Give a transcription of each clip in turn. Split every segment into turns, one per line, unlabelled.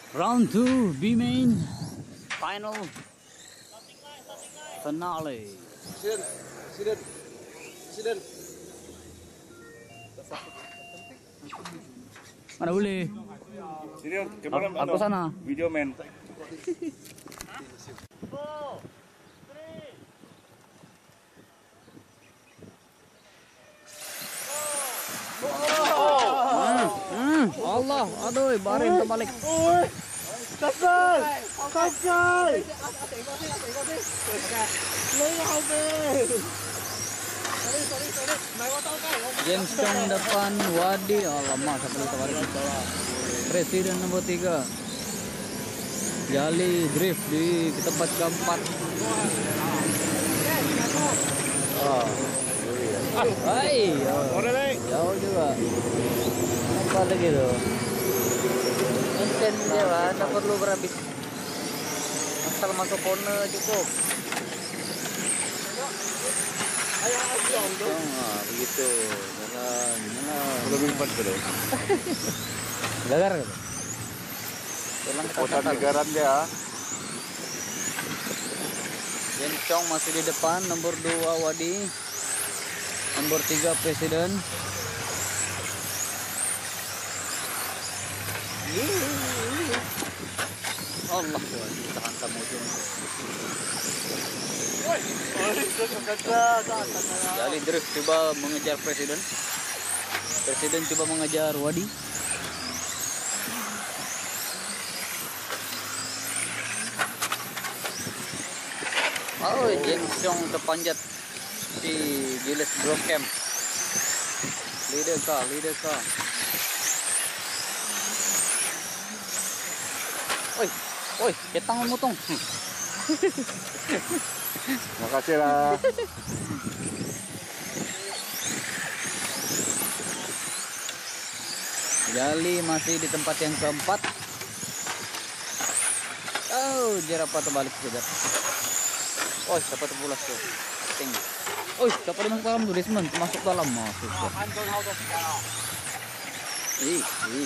Round 2, B main, final, finale.
Presiden.
Mana boleh?
Sini kamera
Aku sana.
Video man.
Allah, aduh, barin terbalik.
Kakak.
James Chong depan Wadi. Alamak, satu terbalik. Presiden nomor 3. Jali drift di tempat keempat. Hai, jauh juga. Apa lagi tuh? Maintain dia lah, tak perlu berhabis. Asal masuk corner cukup. Begitu. Jalan.
Belum empat dulu.
Gagar gitu. Jalan
Kota negaran dia.
James Chong masih di depan, nomor 2 Wadi, nomor 3 Presiden. Allah, tahan sama ujung. Jali drift coba mengejar Presiden. Presiden coba mengejar Wadi. Oh, James Chong terpanjat di Gilles Brom Camp. Leader car. Oi, ketang memotong.
Makasih lah.
Jali masih di tempat yang keempat. Oh, Jerapah terbalik sekejap. Oh, siapa terpulas tuh? Tinggi. Oh, siapa dia masuk dalam tuh? Desmond masuk dalam. Masuk. Ih.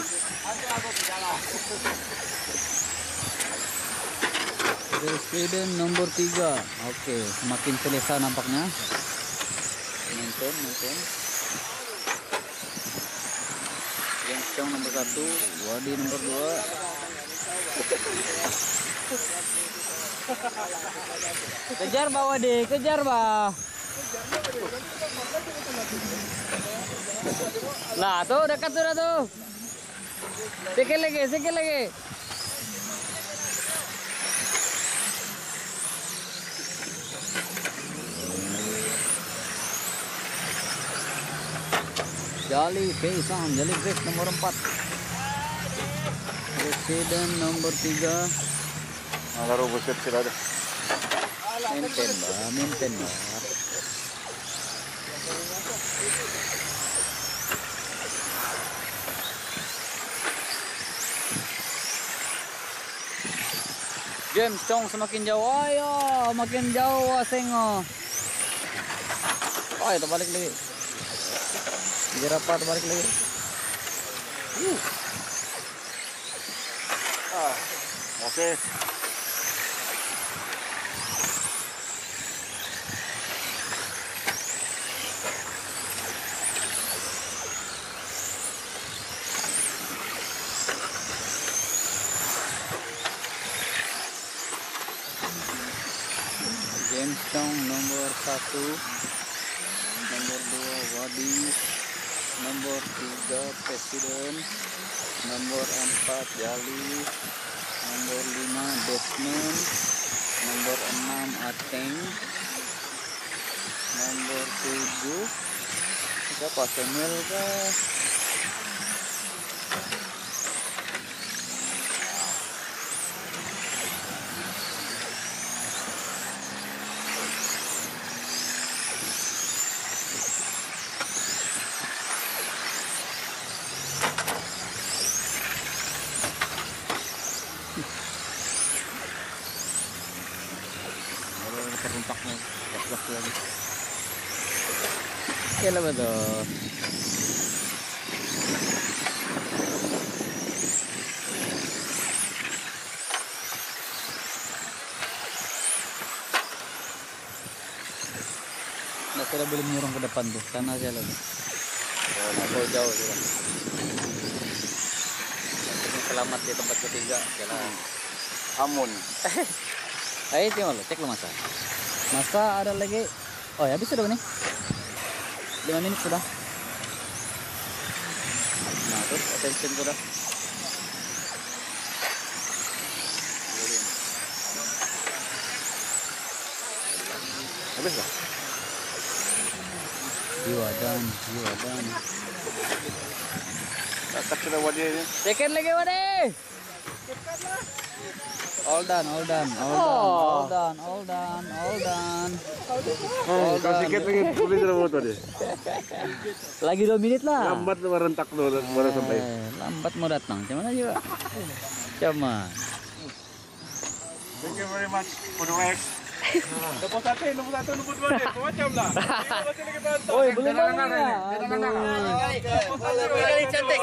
Presiden nomor 3. Oke, semakin selesa nampaknya. Maintain. James Chong nomor 1, Wadi nomor 2. Kejar bah Wadi, kejar bah. Nah, tuh dekat sudah tuh. Sikit lagi. Jali Peisan, Jali Drift nomor 4. Presiden nomor 3.
Nggak buset sila deh.
Maintain bah. James Chong semakin jauh. Ayo, makin jauh Asengo. Oh, terbalik lagi. Jerapah terbalik lagi.
Oke.
James Chong nomor 1, nomor 2 Wadi, nomor 3 Presiden, nomor 4 Jali, nomor 5 Desmond, nomor 6 Ateng, nomor 7 siapa? Samuel kah? Teruntaknya gas lagi. Kela betul. tidak boleh menyurung ke depan tuh, sana aja lagi. Jauh juga. Selamat di tempat ketiga.
Amun.
Ayo cuma lo cek lo masa. Masa ada lagi. Oh ya habis sudah nih. 5 menit sudah. Nah terus attention sudah.
Habis lah.
Jiwadan.
Tatak sudah wadah ini.
Second lagi wadah. All done.
Kau sikit lagi tulis sudah foto deh.
Lagi 2 menit lah.
Lambat merentak dulu baru sampai.
Lambat mau datang. Cuman aja. Cuman.
Thank you very much. Kudu X. Nombor 1, nombor 2 deh. Macam lah.
Oi, belum bangun ya.
Kali cantik.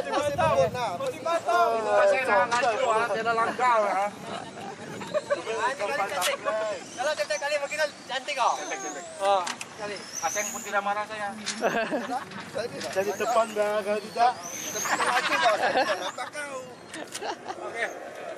Kalau cantik kali kita cantik kok. Oh, kali.
Aseng pun tidak marah saya. Jadi depan dah, kalau tidak.
Depan lagi kok. Nampak kau.
Oke.